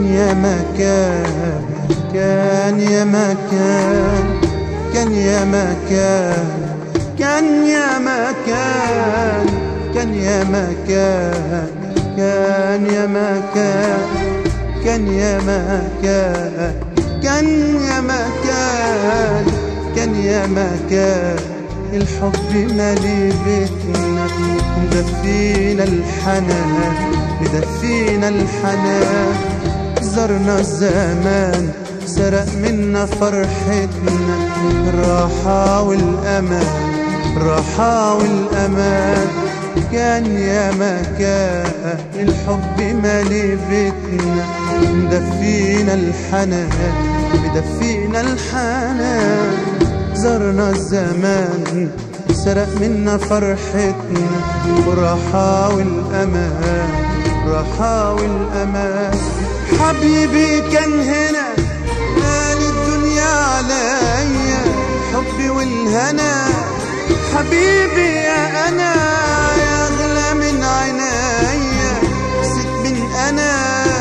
كان يا مكان، كان يا مكان، كان يا مكان، كان يا مكان، كان يا مكان، كان يا مكان، كان يا مكان، كان يا مكان، كان يا مكان. الحب مالي بيتنا، مدفينا الحنان، مدفينا الحنان. زرنا الزمان سرق منا فرحتنا، الراحة والأمان، الراحة والأمان. كان يا مكان الحب مالي بيتنا، مدفينا الحنان، مدفينا الحنان. زرنا الزمان سرق منا فرحتنا، والراحة والأمان، الراحة والأمان. حبيبي كان هنا مال الدنيا عليا، حبي والهنا. حبيبي يا أنا يا أغلى من عينيا، نسيت من أنا.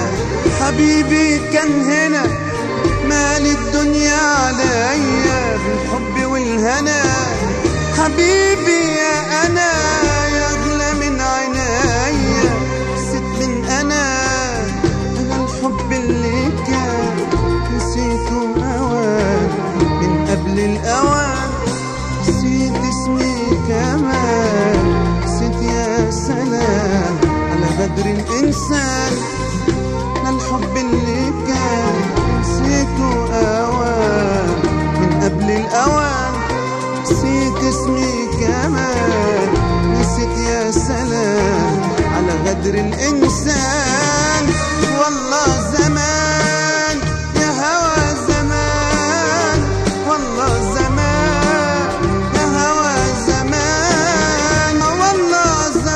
حبيبي كان هنا مال الدنيا عليا، بالحب والهنا. حبيبي يا أنا يا أغلى من عينيا، نسيت من أنا. أنا الحب اللي كان نسيته أوان من قبل الأوان. نسيت اسمي كمان، نسيت يا سلام على غدر الإنسان. أنا الحب اللي كان نسيته أوان من قبل الأوان. نسيت اسمي كمان، نسيت يا سلام على غدر الإنسان. والله زمان يا هوى زمان، والله زمان يا هوى زمان. والله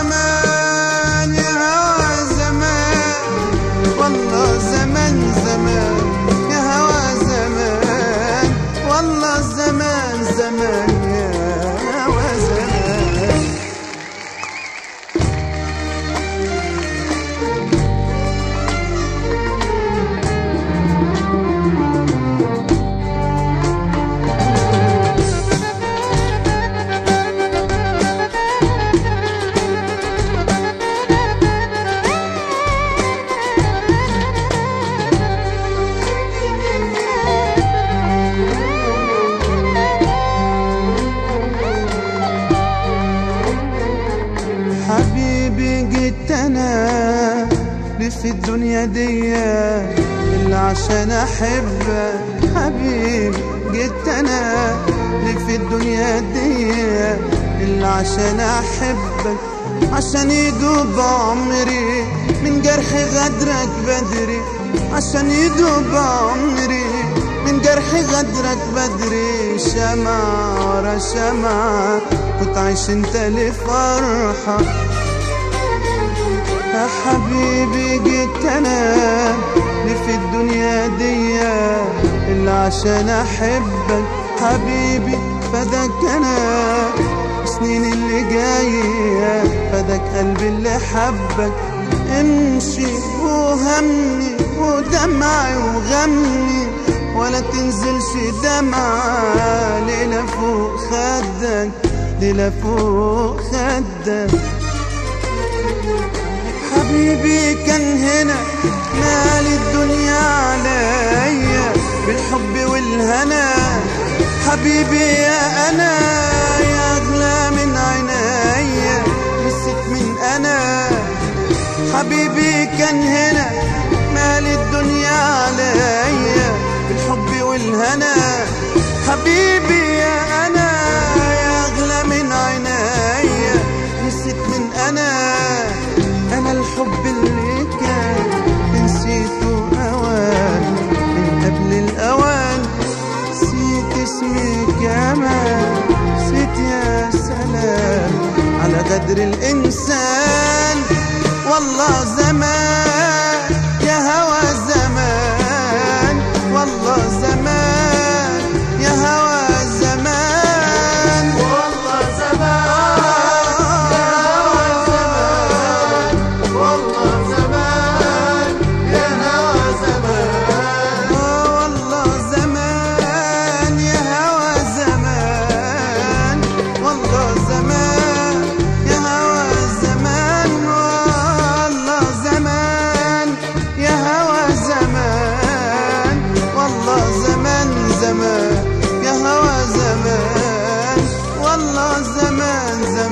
زمان يا هوى زمان، والله زمان زمان يا هوى زمان. والله زمان زمان يا هوى زمان. حبيبي جيت أنا في الدنيا دي إلا عشان أحبك. حبيبي جيت أنا في الدنيا دي إلا عشان أحبك، عشان يدوب عمري من جرح غدرك بدري، عشان يدوب عمري من جرح غدرك بدري. شمعة ورا شمعة كنت عايش انت لفرحة. يا حبيبي جيت انا في الدنيا دي إلا عشان احبك. حبيبي فداك انا سنين اللي جاية، فداك قلبي اللي حبك. امشي وهمني ودمعي وغمني، ولا تنزلش دمعة ليلة فوق خدك، ليلة فوق خدك. حبيبي كان هنا مال الدنيا عليا، بالحب والهنا. حبيبي يا أنا يا أغلى من عينيا، نسيت من أنا. حبيبي كان هنا مال الدنيا عليا، بالحب والهنا. حبيبي يا أنا يا أغلى من عينيا، نسيت من أنا. أنا الحب اللي كان نسيته أوان من قبل الأوان. نسيت اسمي كمان، نسيت يا سلام على غدر الإنسان. والله زمان يا هوى زمان، والله زمان يا هوى زمان. والله زمان يا هوى زمان، والله زمان يا هوى زمان.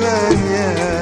زمان يا